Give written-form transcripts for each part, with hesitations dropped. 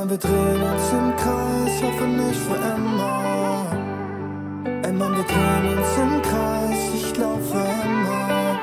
Mann, wir drehen uns im Kreis, hoffe nicht für immer. Ey Mann, wir drehen uns im Kreis, ich laufe immer.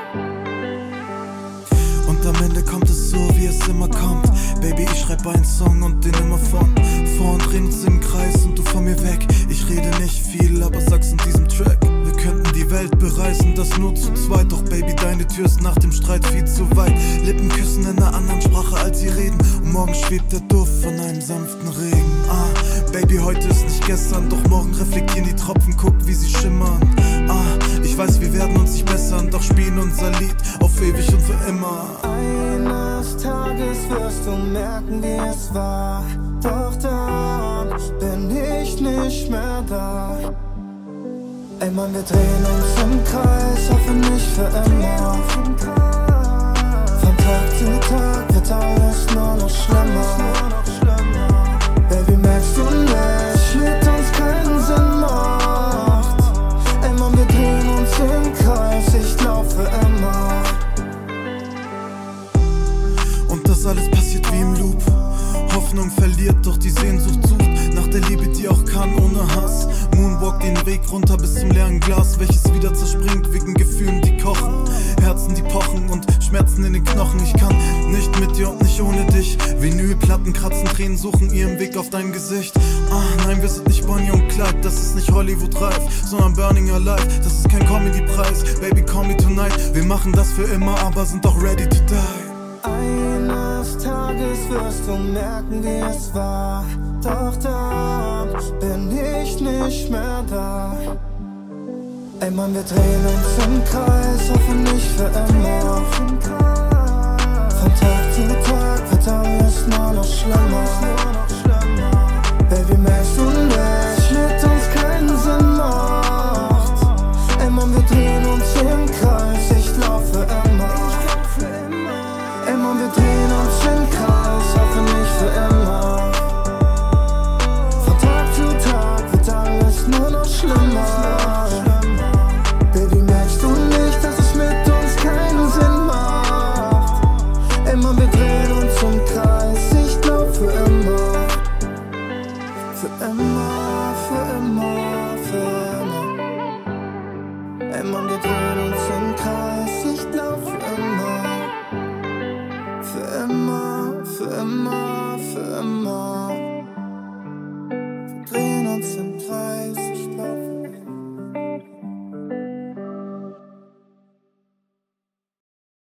Und am Ende kommt es so, wie es immer kommt. Baby, ich schreib einen Song und den immer von vor und drehen uns im Kreis und du von mir weg. Ich rede nicht viel, aber sag's in diesem Track. Wir könnten die Welt bereisen, das nur zu zweit. Doch Baby, deine Tür ist nach dem Streit viel zu weit. Lippen küssen in einer anderen Sprache, als sie reden. Und morgen schwebt der Duft von einem sanften Regen. Baby, heute ist nicht gestern, doch morgen reflektieren die Tropfen, guck, wie sie schimmern. Ich weiß, wir werden uns nicht bessern, doch spielen unser Lied auf ewig und für immer. Eines Tages wirst du merken, wie es war. Doch dann bin ich nicht mehr da. Ey Mann, wir drehen uns im Kreis, hoffe nicht für immer. Von Tag zu Tag wird alles nur noch schlimmer. Baby, merkst du nicht, mit uns keinen Sinn macht. Ey Mann, wir drehen uns im Kreis, ich laufe immer. Und das alles passiert wie im Loop. Hoffnung verliert, doch die Sehnsucht sucht nach der Liebe, die auch kann ohne Hass. Moonwalk den Weg runter bis zum leeren Glas, welches wieder zerspringt wegen Gefühlen, die kochen. Herzen, die pochen und Schmerzen in den Knochen. Ich kann nicht mit dir und nicht ohne dich. Vinylplatten kratzen, Tränen suchen ihren Weg auf dein Gesicht. Nein, wir sind nicht Bonnie und Clyde, das ist nicht Hollywood reif, sondern Burning Your Life, das ist kein Comedy-Preis. Baby, call me tonight, wir machen das für immer, aber sind doch ready to die. Eines Tages wirst du merken, wie es war. Doch dann bin ich nicht mehr da. Ey Mann, wir drehen uns im Kreis, hoffe nicht für immer. Von Tag zu Tag wird alles nur noch schlimmer. Baby, merkst du nicht, mit uns keinen Sinn macht. Ey Mann, wir drehen uns im Kreis, ich laufe immer. Ey Mann, wir drehen uns im Kreis, hoffe nicht für immer. Von Tag zu Tag wird alles nur noch schlimmer. Baby, merkst du nicht, dass es mit uns keinen Sinn macht? Ey Mann, wir drehen uns im Kreis, ich glaub für immer. Für immer, für immer, für immer. Ey Mann, wir drehen